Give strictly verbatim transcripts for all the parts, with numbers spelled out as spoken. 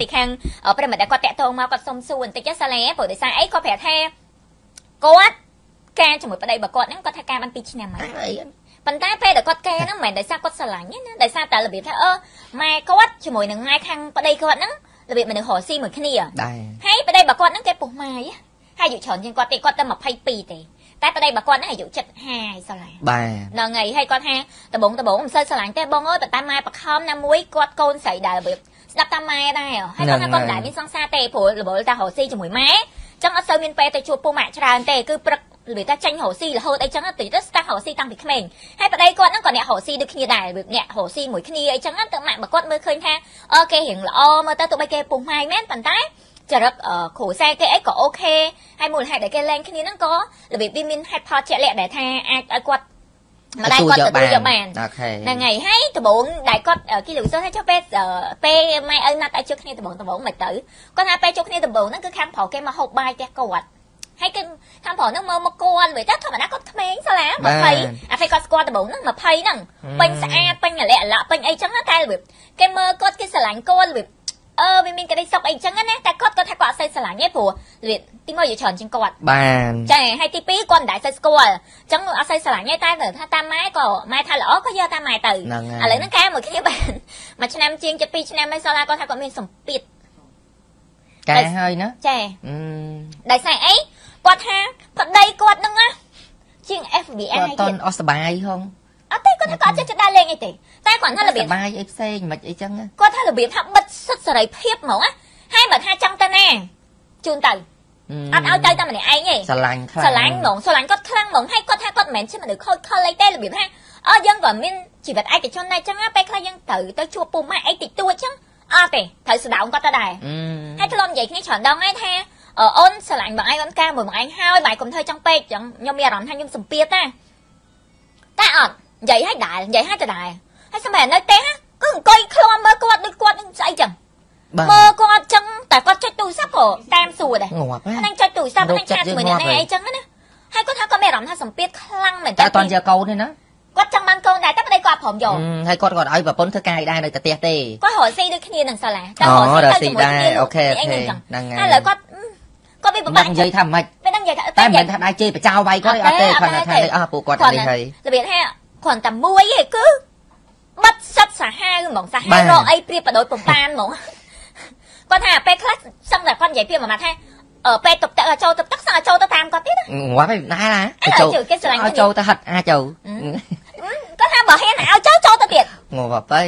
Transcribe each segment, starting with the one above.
ពីខាងប្រិមត្តគាត់តាក់ទងមកគាត់សុំសួរបន្តិចសាឡាព្រោះដោយសារអីគាត់ប្រាប់ថាគាត់ការជាមួយប្តីរបស់គាត់ហ្នឹងគាត់ថាការបានពីរឆ្នាំហើយប៉ុន្តែពេលដែលគាត់កែហ្នឹងមិនមែនដោយសារគាត់ស្រឡាញ់ទេណាដោយសារតែរបៀបថាអឺម៉ែគាត់ជាមួយនឹងម៉ែខាងប្តីគាត់ហ្នឹងរបៀបមនុស្សរស់ស៊ីមួយគ្នាហើយប្តីរបស់គាត់ហ្នឹងគេពុះម៉ាយហើយអាយុច្រើនជាងគាត់ទេគាត់តែยี่สิบปีទេតែប្តីរបស់គាត់ហ្នឹងអាយុเจ็ดสิบห้าស្រឡាញ់បាទដល់ថ្ងៃហើយគាត់ថាដបងដបងមិនសូវស្រឡាញ់ទេបងអើយប៉ុន្តែម៉ែបខំណាមួយគាត់កូនស្រីដែររបៀបស្ដាប់តាមម៉ែដែរហើយគាត់ថាគាត់មិនដែលមានសង្សារទេព្រោះរវល់តែរស់ស៊ីជាមួយម៉ែចឹងអត់សូវមានពេលទៅជួបពុកម៉ាក់ច្រើនទេគឺព្រឹករបៀបថាចាញ់រស់ស៊ីរហូតអីចឹងទៅទៅស្ដាប់រស់ស៊ីតាំងពីក្មេងហើយប្តីគាត់ហ្នឹងក៏អ្នករស់ស៊ីដូចគ្នាដែររបៀបអ្នករស់ស៊ីមួយគ្នាអីចឹងទៅម៉ាក់របស់គាត់មើលឃើញថាអឺគេរៀងល្អមើលទៅទោះបីគេពុះម៉ាយមែនប៉ុន្តែចរិតគ្រូសាគេអីក៏អូខេហើយមូលហេតុដែលគេលែងគ្នាហ្នឹងក៏របៀបវាមានហេតុផលជាក់លាក់ដែលថាអាចឲ្យគាត់ម្ដាយគាត់ទទួលយកបានហ្នឹងហើយហើយដំបូងដែលគាត់គេលើកសរថាចុះពេលពេលម៉ែឪណាត់ឲ្យជួបគ្នាដំបូងដំបូងមិនទៅគាត់ថាពេលជួបគ្នាដំបូងហ្នឹងគឺខាងប្រុសគេមកហូបបាយផ្ទះគាត់ហើយគឺខាងប្រុសហ្នឹងមើលមកគាត់វិញតែធម្មតាគាត់ក្មេងសាឡាยี่สิบអាពេលគាត់ស្គាល់ដំបូងហ្នឹងยี่สิบហ្នឹងពេញស្អាតពេញអាឡែអាឡពេញអីចឹងតែរបៀបគេមើលគាត់គេស្រឡាញ់គាត់របៀបអឺវាមានក្តីសុខអីចឹងណាតែគាត់គាត់ថាគាត់អត់សូវស្រឡាញ់ទេព្រោះរបៀបទីមួយយូរច្រើនជាងគាត់បានចាហើយទីពីរគាត់មិនដែលសូវស្គាល់ចឹងអត់សូវស្រឡាញ់ទេតែថាតាមម៉ែក៏ម៉ែថាល្អក៏យកតាមម៉ែទៅឥឡូវហ្នឹងកែមួយគ្នាបានមួយឆ្នាំជាងជិតពីរឆ្នាំហើយសាឡាគាត់ថាគាត់មានសម្ពាធកែហើយណាចាដោយសារអីគាត់ថាប្តីគាត់ហ្នឹងណាជាង เอฟ บี ไอគាត់តន់អស់សុបាយហងអត់ទេគាត់ថាគាត់ចេះដើរលេងអីទេតែគាត់ថារបៀបសុបាយអីផ្សេងមិនអីចឹងគាត់ថារបៀបថាបិទសិទ្ធសេរីភាពហ្មងណាហើយបើថាចង់ទៅណាជូនទៅអត់ឲ្យទៅតែម្នាក់ឯងទេស្រឡាញ់ខ្លាំងស្រឡាញ់ហ្មងស្រឡាញ់គាត់ខ្លាំងហ្មងហើយគាត់ថាគាត់មិនមែនជាមនុស្សខូចខលអីទេរបៀបថាអឺយើងក៏មានជីវិតឯកជនដែរចឹងណាពេលខ្លះយើងត្រូវទៅជួបពុកម៉ែអីតិចតួចចឹងអត់ទេត្រូវស្ដៅគាត់ទៅដែរហើយធ្លាប់និយាយគ្នាច្រើនដងហើយថាអូនស្រឡាញ់បងឯងអូនការមួយបងឯងហើយបាយកុំធ្វើចង់ពេកចឹងខ្ញុំមានអារម្មណ៍ថាខ្ញុំសម្ពាធណាតែអត់និយាយឲ្យដែរនិយាយឲ្យទៅដែរហើយស្មែនៅទេគឺអង្គុយឃ្លាំមើលគាត់ដូចគាត់នឹងស្អីចឹងមើលគាត់ចឹងតែគាត់ចុចទូរស័ព្ទក៏តាមសួរដែរហ្នឹងចុចទូរស័ព្ទហ្នឹងចាត់ជាមួយអ្នកនេះអីចឹងណាហើយគាត់ថាគាត់មានអារម្មណ៍ថាសម្ពាធខ្លាំងមែនតែអត់តន់យកកូនទេណាគាត់ចង់បានកូនដែរតែប្តីគាត់ព្រមយកហើយគាត់គាត់ឲ្យប្រពន្ធធ្វើការឯដែរនៅតែផ្ទះទេគាត់រកស៊ីដូចគ្នានឹងសាលាតែរកស៊ីដែរអូខេអូខេហ្នឹងហើយឥឡូវគាត់គាត់មានប្របាក់និយាយថាមិនមិនដឹងនិយាយថាតែមិនមែនថាដៃជេរបចៅវាយគាត់អត់ទេគាត់ថាអស់ពួកគាត់នេះហើយរបៀបថាគ្រាន់តែមួយឯងគឺបិទសិតសាហាវហ្មងសាហាវរកអីព្រៀបបដោយពំប៉ានហ្មងគាត់ថាពេលខ្លះសឹងតែគាត់និយាយព្រៀបមកថាអឺពេលតុបទឹកចូលតុបទឹកសឹងចូលទៅតាមគាត់ទៀតងាប់ហើយណាណាចូលគេស្រឡាញ់ចូលទៅហិតអាចចូលគាត់ថាបើហ៊ានឲ្យចូលចូលទៅទៀតងាប់ហើយ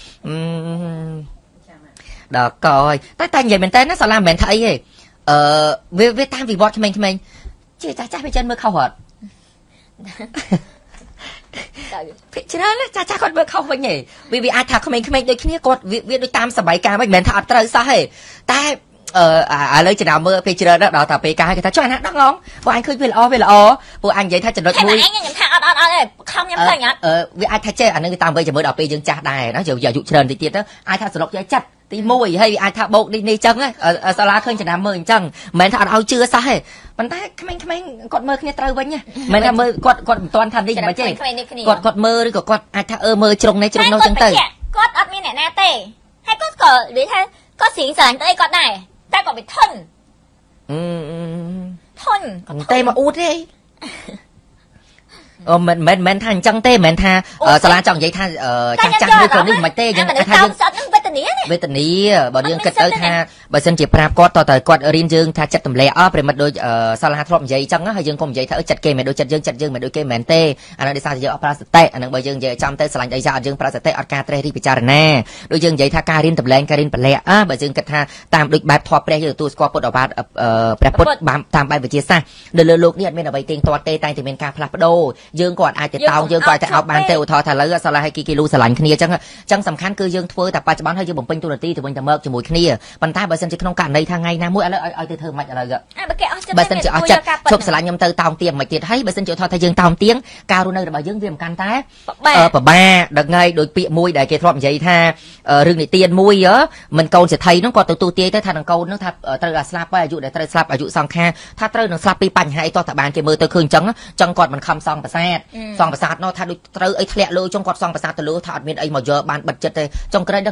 ដល់កហើយតែតែនិយាយមែនតើណាសាឡាមិនមែនថាអីទេអឺវាវាតាមវិវត្តក្មេងៗជាចាស់ចាស់វាចិនមើលខុសអត់ភាគច្រើនចាស់ចាស់គាត់មើលខុសវិញទេវាវាអាចថាក្មេងៗដូចគ្នាគាត់វាដូចតាមសម័យកាលមិនមែនថាអត់ត្រូវសោះទេតែអឺឥឡូវចំណាំមើលពេលច្រើនដល់តែពេលកាលគេថាចុះអាណាដល់ងពួកអញឃើញវាល្អវាល្អពួកអញនិយាយថាចំណុចមួយអញខ្ញុំថាអត់អត់អត់ទេខំខ្ញុំឃើញអត់អឺវាអាចថាចេះអានឹងតាមវ័យជាមួយដល់ពេលយើងចាស់ដែរណាយើងអាយុច្រើនតិចទៀតទៅអាចថាសរុបយកចិត្តទីមួយហើយវាអាចថាបោកនេះនេះចឹងសាលាឃើញចំណាំមើលអញ្ចឹងមិនមែនថាអត់ឲ្យជឿសោះទេប៉ុន្តែក្មេងៗគាត់មើលគ្នាត្រូវវិញមិនមែនថាមើលគាត់គាត់មិនទាន់ថានេះមិនទេគាត់គាត់មើលឬក៏គាត់អាចថាអឺមើលជ្រុងនេះជ្រុងនោះចឹងទៅគាត់អត់មានអ្នកណាទេហើយគាត់ក៏និយាយថាគាត់ស្រីស្រឡាញ់ទៅអីគាត់ដែរតែគាត់វាធន់អឺធន់តែមកអ៊ូតទេអឺមិនមិនមិនថាអញ្ចឹងទេមិនថាសាលាចង់និយាយថាចាស់ចាស់ឬក៏នេះមិនទេយើងថាយើងវេទនាវេទនាបើយើងគិតទៅថាបើសិនជាប្រាប់គាត់តើតើគាត់រៀនយើងថាចិត្តទម្លាក់អស់ប្រិមិត្តដូចសាលាធ្លាប់និយាយអញ្ចឹងហើយយើងក៏និយាយថាចិត្តគេមិនដូចចិត្តយើងចិត្តយើងមិនដូចគេមិនទេអានោះដោយសារយើងអត់ប្រើសតិអានោះបើយើងនិយាយចាំទៅស្រឡាញ់អីចាអត់យើងប្រើសតិអត់ការត្រេះរិះពិចារណាដូចយើងនិយាយថាការរៀនទម្លែងការរៀនប្រឡាក់អើបើយើងគិតថាតាមដូចបែបធម៌ព្រះយើងទទួលស្គាល់ពុទ្ធអាវាទព្រះពុទ្ធតាមបែបវិទ្យាសាស្ត្រនៅលើលោកនេះអត់មានអ្វីទៀងទាត់ទេតែតែមានការផ្លាស់ប្ដូរយើងក៏អាចទៅតោងយើងក៏អាចទៅអោបបានទេឧទាហរណ៍ថាឥឡូវសាលាឲ្យគីគីលូស្រឡាញ់គ្នាអញ្ចឹងអញ្ចឹងសំខាន់គឺយើងធ្វើតែបច្ចុប្បន្នហើយយើងបំពេញទូនាទីទៅវិញទៅមកជាមួយគ្នាប៉ុន្តែបើសិនជាក្នុងករណីថាថ្ងៃណាមួយឥឡូវឲ្យទៅធ្វើមិនឥឡូវបើសិនជាអស់ចិត្តជប់ស្រឡាញ់ខ្ញុំទៅតោងទៀងមិនទៀតហើយបើសិនជាឧទាហរណ៍ថាយើងតោងទៀងការរស់នៅរបស់យើងវាមិនកាន់តែបបាដល់ថ្ងៃដោយពាក្យមួយដែលគេធ្លាប់និយាយថារឿងនិទានមួយមិនកូនសេដ្ឋីនោះគាត់ទៅទូទាយទៅថានឹងកូននោះថាត្រូវតែស្លាប់ហើយអាយុដែលត្រូវស្លាប់អាយុសង្ខារថាត្រូវនឹងស្លាប់ពីបញ្ហាអីតោះតាបានគេមើលទៅឃើញអញ្ចឹងអញ្ចឹងគាត់មិនខំសងប្រសាទសងប្រសាទនោះថាដូចត្រូវអីធ្លាក់លើចុងគាត់សងប្រសាទទៅលើថាអត់មានអីមកយកបានបិទចិត្តទេចុងក្រោយដឹងមិនទេកូន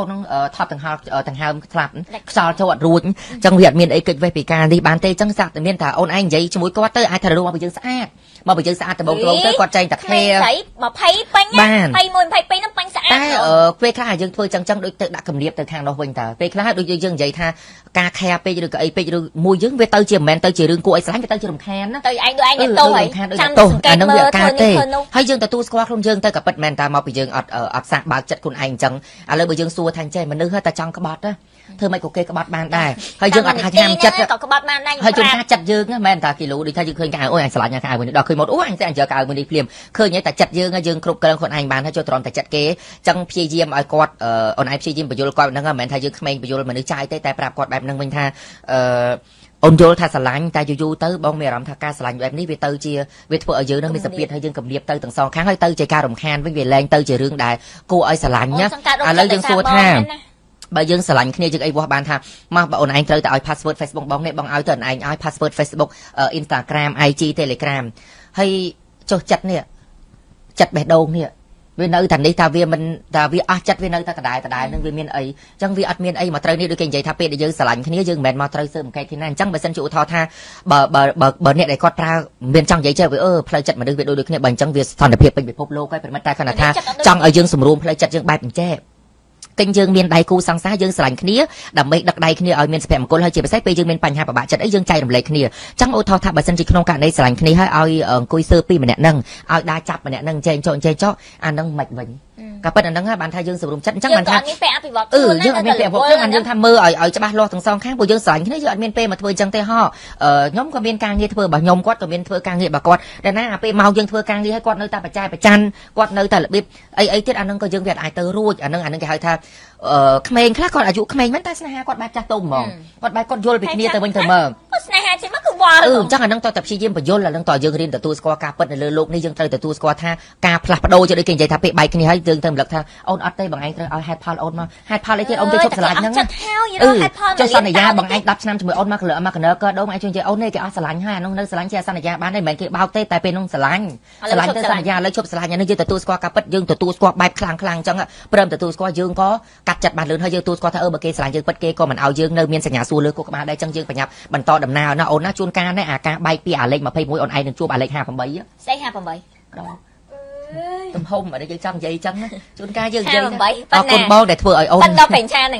ននឹងថប់ទាំងហោទាំងហើមស្លាប់ខ្យល់ចូលអត់រួចចឹងវាអត់មានអីកិច្ចវេះពីការនេះបានទេចឹងសាក់តែមានថាអូនឯងនិយាយជាមួយគាត់ទៅអាចថារឿងរបស់យើងស្អាតមកបើយើងស្អាតដំបូងទៅគាត់ចែងតែគ្នា 20ពេញ21 22ហ្នឹងពេញស្អាតតែពេលខ្លះយើងធ្វើចឹងចឹងដូចទៅដាក់គំនាបទៅខាងនោះវិញតើពេលខ្លះដូចយើងនិយាយថាការខែពេកឬក៏អីពេកឬមួយយើងវាទៅជាមិនមែនទៅជារឿងគួរឲ្យស្រឡាញ់វាទៅជារំខានណាទៅឯងដូចឯងអ្នកទោសហើយចាំទោសអានឹងវាការទេហើយយើងទទួលស្គាល់ខ្លួនយើងទៅក៏ពិតមែនតើមកពីយើងអត់អត់សាកបើកចិត្តខ្លួនឯងអញ្ចឹងឥឡូវបើយើងសួរថាចេះមនុស្សតែចង់ក្បត់ណាធ្វើមិនក៏គេក្បត់បានដែរហើយយើងអត់ហាហាមចិត្តក៏ក្បត់បានដែរហើយជួនកាលចិត្តយើងហ្នឹងមិនថាគីឡូដូចថាយើងឃើញកៅអូយអញស្រឡាញ់កៅមួយនេះដល់ឃើញមកអូអញស្អែកយកកៅមួយនេះភ្លាមឃើញតែចិត្តយើងយើងគ្រប់គ្រងខ្លួនឯងបានហើយចូលត្រង់តែចិត្តគេអញ្ចឹងព្យាយាមឲ្យគាត់អូនឯងព្យាយាមបញ្យល់គាត់ហ្នឹងមិនមែនថាយើងក្មេងបញ្យល់មនុស្សចាយទេតែប្រាប់គាត់បែបហ្នឹងវិញថាអឺអូនយល់ថាស្រឡាញ់តែយូរយូរទៅបងមានអារម្មណ៍ថាការស្រឡាញ់បែបនេះវាទៅជាវាធ្វើឲ្យយើងនឹងមានសម្ពាធហើយយើងគំរាមទៅទាំងសងខាងហើយទៅជាការរំខានវិញវាលែងទៅជារឿងដែលគួរឲ្យស្រឡាញ់ណាឥឡូវយើងសួរថាបើយើងស្រឡាញ់គ្នាយើងអីវាស់បានថាមកបើអូនឯងត្រូវតែឲ្យ password Facebook បងនេះបងឲ្យទៅអូនឯងឲ្យ password Facebook Instagram ไอ จี Telegram ហើយចុះចិត្តនេះចិត្តបេះដូងនេះវានៅតែនេះថាវាមិនថាវាអស់ចិត្តវានៅតែដដែលដដែលនឹងវាមានអីអញ្ចឹងវាអត់មានអីមកត្រូវនេះដូចគេនិយាយថាពេលដែលយើងស្រឡាញ់គ្នាយើងមិនមែនមកត្រូវស៊ើបអង្កេតគ្នាណាអញ្ចឹងបើសិនជាឧទាហរណ៍ថាបើបើបើអ្នកដែលគាត់ប្រើមានចង់និយាយចេះវាអឺផ្លូវចិត្តមនុស្សវាដូចដូចគ្នាបើអញ្ចឹងវាសន្តិភាពពេញពិភពលោកហើយប្រហែលតែគាត់ថាចង់ឲ្យយើងសម្រួលផ្លូវចិត្តយើងបែបអញ្ចេះគិញយើងមានដៃគូសង្សារយើងស្រឡាញ់គ្នាដើម្បីដឹកដៃគ្នាឲ្យមានសុភមង្គលហើយជាពិសេសពេលយើងមានបញ្ហាពិបាកចិត្តអីយើងចែករំលែកគ្នាអញ្ចឹងអូថោថាបើសិនជាក្នុងករណីស្រឡាញ់គ្នាហើយឲ្យអង្គុយសើពីម្នាក់ហ្នឹងឲ្យដើរចាប់ម្នាក់ហ្នឹងចេញចោចេញចោអាហ្នឹងមិនវិញក៏ប៉ុន្តែហ្នឹងហើយបានថាយើងសម្រុំចិត្តអញ្ចឹងបានថាយើងអត់មានពេលអភិវឌ្ឍខ្លួនណាយើងអត់មានពេលអភិវឌ្ឍខ្លួនបានយើងថាមើលឲ្យឲ្យច្បាស់លាស់ទាំងសងខាងព្រោះយើងស្រឡាញ់គ្នាយើងអត់មានពេលមកធ្វើអញ្ចឹងទេហ៎ខ្ញុំក៏មានការងារធ្វើរបស់ខ្ញុំគាត់ក៏មានធ្វើការងាររបស់គាត់តែណាអាពេលមកយើងធ្វើការងារឲ្យគាត់នៅតែបច្ច័យប្រច័នគាត់នៅតែរបៀបអីអីទៀតអាហ្នឹងក៏យើងវាអាចទៅរួចអាហ្នឹងអាហ្នឹងគេហៅថាអឺក្មេងខ្លះគាត់អាយុក្មេងមែនតែស្នេហាគាត់បែបចាស់ទុំហ្មងគាត់បែបគាត់យល់ពីគ្នាទៅវិញទៅមកគាត់ស្នេហាជាមកគឺវល់អឺអញ្ចឹងអាហ្នឹងតើតែព្យាយាមបញ្យល់អាហ្នឹងតើយើងរៀនទទួលស្គាល់ការពិតនៅលើโลกនេះយើងត្រូវទទួលស្គាល់ថាការផ្លាស់ប្ដូរជាដូចគេនិយាយថាពេលបែកគ្នាហើយយើងទៅរំលឹកថាអូនអត់ទេបងឯងត្រូវឲ្យហេតុផលអូនមកហេតុផលអីទៀតអូនទៅជប់ស្រឡាញ់ហ្នឹងអឺហេតុផលចុះសន្យាបងឯងដប់ឆ្នាំជាមួយអូនមកកលមកកណើក៏ដូងឯងជួយនិយាយអូននេះគេអស់ស្រឡាញ់ហើយអានោះនៅស្រឡាញ់ជាសន្យាបានទេមិនមែនគេបោកទេតែពេលនោះស្រឡាញ់ស្រឡាញ់ទៅសន្យាឥឡូវជប់ស្រឡាញ់អានេះយើងទទួលស្គាល់ការពិតយើងទទួលស្គាល់បែបខ្លាំងខ្លាំងអញ្ចឹងព្រមទទួលស្គាល់យើងក៏កាត់ចិត្តបានលឿនហើយយើងទទួលស្គាល់ថាអឺបើគេស្រឡាញ់យើងពិតគេក៏មិនឲ្យយើងនៅមានសញ្ញាសួរលើគោកក្បាលដែរអញ្ចឹងយើងបញ្ញាប់បន្តដំណើរណាអូនណាជួនកាលណាអាការបែកពីអាលេខยี่สิบเอ็ดអូនឯងនឹងជួបអាលេខห้าสิบแปดស្អីห้าสิบแปดដល់ទំហំអីយើងចង់និយាយអញ្ចឹងជួនកាលយើងនិយាយអរគុណបងដែលធ្វើឲ្យអូនប៉ុន្តែពេញឆាហ្នឹង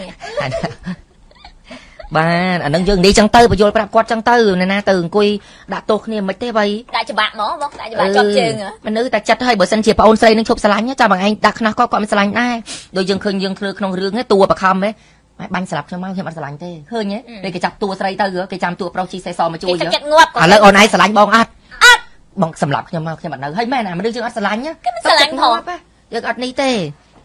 បានអានឹងយើងនិយាយចឹងទៅបញ្យល់ប្រាប់គាត់ចឹងទៅណាណាទៅអង្គុយដាក់ទោសគ្នាមិនទេបីដាក់ច្បាក់ហ្មងបងដាក់ច្បាក់ជាប់ជើងមនុស្សតែចិត្តឲ្យបើសិនជាប្អូនស្រីនឹងឈប់ស្រឡាញ់ចាំបងឯងដាក់ខ្នោះគាត់គាត់មិនស្រឡាញ់ដែរដូចយើងឃើញយើងធ្វើក្នុងរឿងហ្នឹងតួបខំហ៎បាញ់ស្លាប់ខ្ញុំមកខ្ញុំអត់ស្រឡាញ់ទេឃើញទេពេលគេចាប់តួស្រីទៅគេចាំតួប្រុសជីសេសមកជួយឥឡូវអូនឯងស្រឡាញ់បងអត់អត់បងសម្លាប់ខ្ញុំមកខ្ញុំអត់នៅហើយមែនអាមនុស្សយើងអត់ស្រឡាញ់គេមិនស្រឡាញ់ផងយើងអត់នេះទេ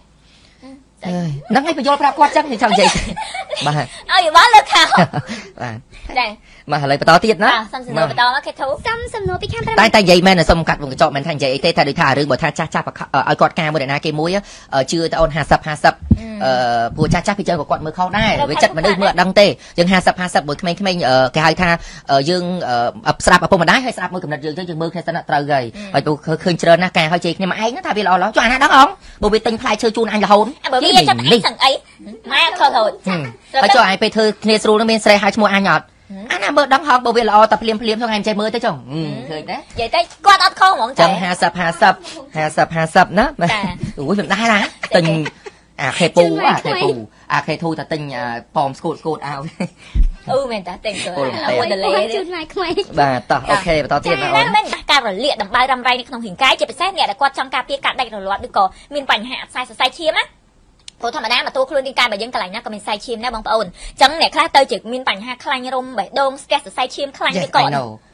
ហ្នឹងឯងបញ្យល់ប្រាប់គាត់ចឹងខ្ញុំចង់និយាយបាទឲ្យបានលើខោបាទចាមកឥឡូវបន្តទៀតណាសំសំណួរបន្តមកគេធូសំសំណួរពីខាងតែតែនិយាយមែនសុំកាត់វងកញ្ចក់មិនថានិយាយអីទេតែដូចថារឿងបើថាចាស់ចាស់ឲ្យគាត់ការមួយអ្នកណាគេមួយជឿទៅអូនห้าสิบ ห้าสิบអឺព្រោះចាស់ចាស់ពីចឹងក៏គាត់មើលខុសដែរវាចិត្តមនុស្សមើលអត់ដឹងទេយើងห้าสิบ ห้าสิบមួយក្មេងៗគេហៅថាយើងស្ដាប់ឪពុកម្ដាយហើយស្ដាប់មួយកំណត់យើងយើងមើលគ្នាសិនត្រូវហើយហើយឃើញច្រើនណាស់ការហើយជេរគ្នាមកឯងថាវាល្អល្អចុះអាណាដឹងអងបើវាទិញផ្លែឈើជូនអញរហូតបើវាចាប់អីសឹងអីម៉ែខុសទៅហើយចុះឯងពេលធ្វើគ្នាស្រួលនឹងមានស្រីហៅឈ្មោះអញអត់អាណាមើលដឹងហងបើវាល្អតែភ្លាមភ្លាមហ្នឹងឯងចេះមើលទៅចុះឃើញទេនិយាយទៅគាត់អត់ខុសហ្មងចឹងห้าสิบ ห้าสิบ ห้าสิบ ห้าสิบណាអូយខ្ញុំដែរណាទិញអាខេពូអាខេពូអាខេធូតែទិញប៉មស្គូតស្គូតឲ្យអឺមែនតាទិញទៅអូដលេជូនម៉ែក្មេងបាទតោះអូខេបន្តទៀតណាអូនមែនការរលាកដំបៅរំរៃនៅក្នុងរាងកាយជាពិសេសអ្នកដែលគាត់ចង់ការពារការដាច់រលាត់ឬក៏មានបញ្ហាអត់សាយសរសៃឈាមណាព្រោះធម្មតាមកទូខ្លួនរាងកាយរបស់យើងកន្លែងណាក៏មានសរសៃឈាមដែរបងប្អូនអញ្ចឹងអ្នកខ្លះទៅជាមានបញ្ហាខ្លាញ់រុំបេះដូងស្ទះសរសៃឈាមខ្លាញ់វាក៏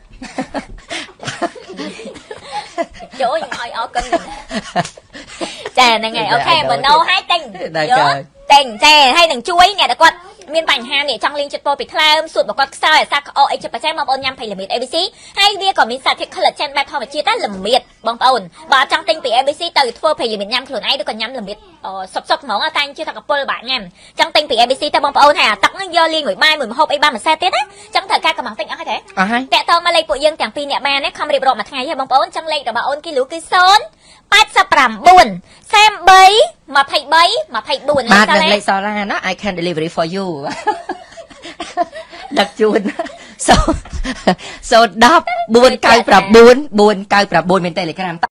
ចូលឲ្យអរគុណចាហ្នឹងហើយអូខេបើណូឲ្យទិញយកទិញចាហើយនឹងជួយអ្នកដែលគាត់មានបញ្ហានេះចង់លេងចិត្តពោពីថ្លើមសួតរបស់គាត់ខ្សោយអាសាក្អកអីចិត្តប្រចាំបងប្អូនញ៉ាំភេលាមីត เอ บี ซี ហើយវាក៏មានសារធាតុ collagen បែបធម្មជាតិដែរល្មៀតបងប្អូនបើអត់ចង់ទិញពី เอ บี ซี ទៅធ្វើភេលាមីតញ៉ាំខ្លួនឯងឬក៏ញ៉ាំល្មៀតសុបសុបហ្មងតែជឿថាកពុលបាក់ញ៉ាំចង់ទិញពី เอ บี ซี ទៅបងប្អូនហើយអាទឹកហ្នឹងយកលាងមួយបាយមួយម្ហូបអីបានមួយសែតទៀតណាចង់ត្រូវការកំងទិញអស់ហើយទេអស់ហើយតាក់តងមកលេខពួកយើងទាំងពីរអ្នកបានណាខំរៀបរាប់មួយថ្ងៃហើយបងប្អូនចង់លេខរបស់អូនគីឡូគឺศูนย์ tám mươi bốn បាទនឹងលេខសាឡាណា I can deliver it for you ដឹកជូនសូសូដប់ bốn 9 9 4 9 9 មាន Telegram